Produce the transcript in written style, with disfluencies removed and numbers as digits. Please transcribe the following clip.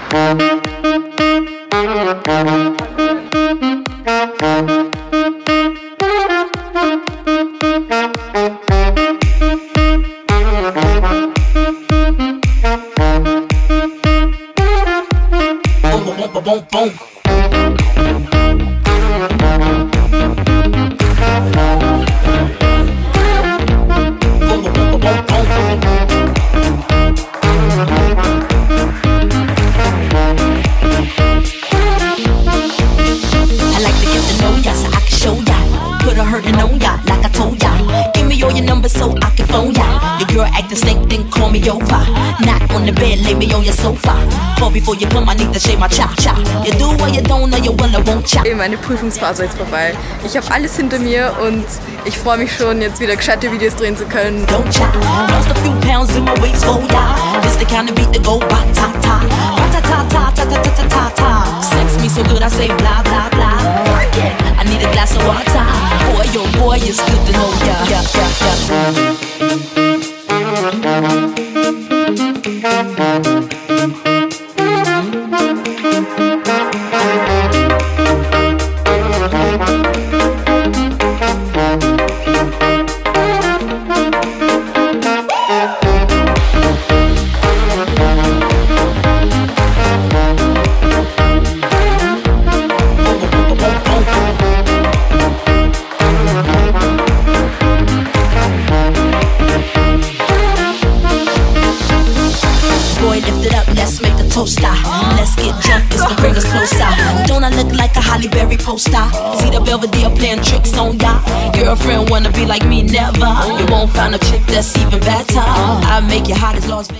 Boom, boom. I like to get to know ya so I can show ya. Put a hurtin' on ya like I told ya. Give me all your numbers so I can phone ya. Your girl actin' snake, then call me over. Not on the bed, lay me on your sofa. Call before you come, I need to shave my cha-cha. You do what you don't know, you will, I won't cha. Meine Prüfungsphase ist vorbei. Ich habe alles hinter mir und ich freue mich schon, jetzt wieder gescheite Videos drehen zu können. Don't cha. Lost a few pounds in my waist, oh yeah. This the kind of beat that go ba-ta-ta. Ba-ta-ta-ta-ta-ta-ta-ta-ta. Sex me so good, I say blah, blah, blah. I need a glass of water. Boy, oh boy, it's good to know ya. Yeah, yeah, lift it up, let's make a toast out. Let's get drunk, it's gonna bring us closer. Don't I look like a Halle Berry poster? See the Belvedere playing tricks on ya. Girlfriend wanna be like me, never. You won't find a chick that's even better. I make you hot as Las Vegas.